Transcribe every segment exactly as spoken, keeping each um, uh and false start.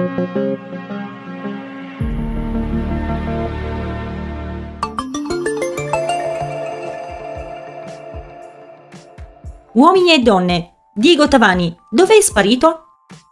Uomini e donne, Diego Tavani, dov'è sparito?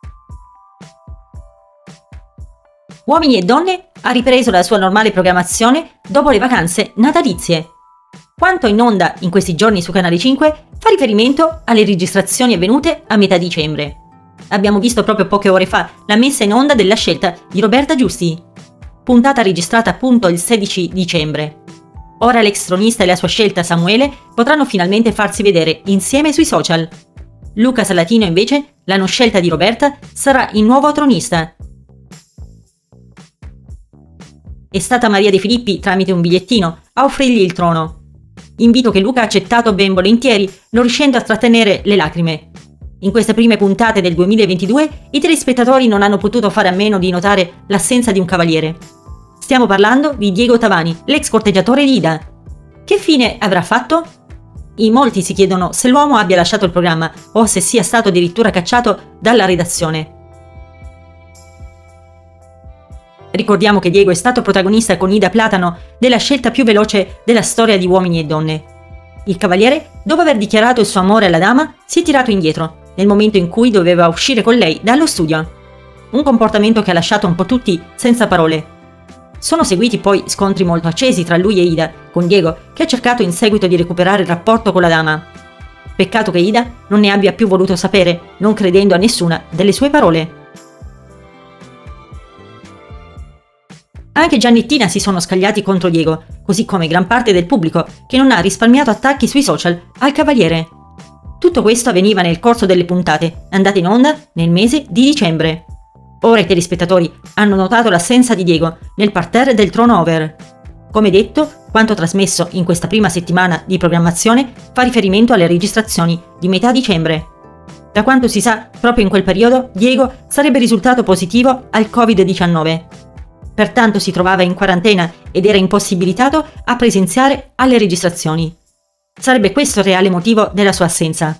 Uomini e donne ha ripreso la sua normale programmazione dopo le vacanze natalizie. Quanto in onda in questi giorni su Canale cinque fa riferimento alle registrazioni avvenute a metà dicembre. Abbiamo visto proprio poche ore fa la messa in onda della scelta di Roberta Giusti, puntata registrata appunto il sedici dicembre. Ora l'ex tronista e la sua scelta Samuele potranno finalmente farsi vedere insieme sui social. Luca Salatino invece, la non scelta di Roberta, sarà il nuovo tronista. È stata Maria De Filippi, tramite un bigliettino, a offrirgli il trono. Invito che Luca ha accettato ben volentieri, non riuscendo a trattenere le lacrime. In queste prime puntate del duemilaventidue i telespettatori non hanno potuto fare a meno di notare l'assenza di un cavaliere. Stiamo parlando di Diego Tavani, l'ex corteggiatore di Ida. Che fine avrà fatto? In molti si chiedono se l'uomo abbia lasciato il programma o se sia stato addirittura cacciato dalla redazione. Ricordiamo che Diego è stato protagonista con Ida Platano della scelta più veloce della storia di Uomini e Donne. Il cavaliere, dopo aver dichiarato il suo amore alla dama, si è tirato indietro, nel momento in cui doveva uscire con lei dallo studio. Un comportamento che ha lasciato un po' tutti senza parole. Sono seguiti poi scontri molto accesi tra lui e Ida, con Diego che ha cercato in seguito di recuperare il rapporto con la dama. Peccato che Ida non ne abbia più voluto sapere, non credendo a nessuna delle sue parole. Anche Gianni e Tina si sono scagliati contro Diego, così come gran parte del pubblico che non ha risparmiato attacchi sui social al cavaliere. Tutto questo avveniva nel corso delle puntate, andate in onda nel mese di dicembre. Ora i telespettatori hanno notato l'assenza di Diego nel parterre del Throne Over. Come detto, quanto trasmesso in questa prima settimana di programmazione fa riferimento alle registrazioni di metà dicembre. Da quanto si sa, proprio in quel periodo Diego sarebbe risultato positivo al covid diciannove. Pertanto si trovava in quarantena ed era impossibilitato a presenziare alle registrazioni. Sarebbe questo il reale motivo della sua assenza.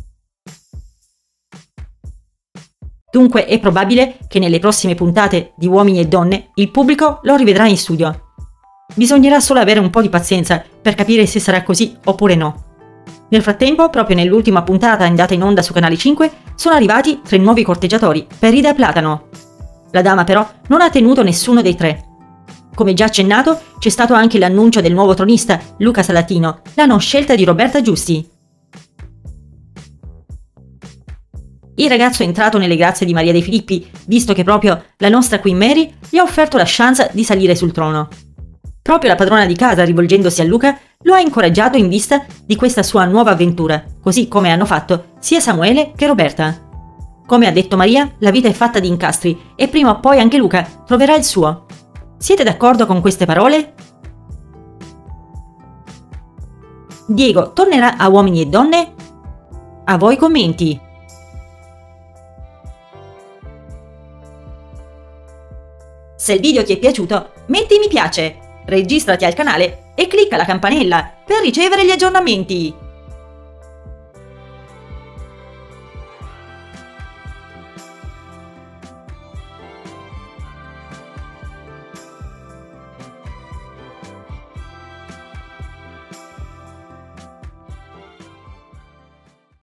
Dunque è probabile che nelle prossime puntate di Uomini e Donne il pubblico lo rivedrà in studio. Bisognerà solo avere un po' di pazienza per capire se sarà così oppure no. Nel frattempo, proprio nell'ultima puntata andata in onda su Canale cinque, sono arrivati tre nuovi corteggiatori per Ida Platano. La dama però non ha tenuto nessuno dei tre. Come già accennato, c'è stato anche l'annuncio del nuovo tronista, Luca Salatino, la non scelta di Roberta Giusti. Il ragazzo è entrato nelle grazie di Maria De Filippi, visto che proprio la nostra Queen Mary gli ha offerto la chance di salire sul trono. Proprio la padrona di casa, rivolgendosi a Luca, lo ha incoraggiato in vista di questa sua nuova avventura, così come hanno fatto sia Samuele che Roberta. Come ha detto Maria, la vita è fatta di incastri e prima o poi anche Luca troverà il suo. Siete d'accordo con queste parole? Diego tornerà a Uomini e Donne? A voi commenti! Se il video ti è piaciuto, metti mi piace, registrati al canale e clicca la campanella per ricevere gli aggiornamenti.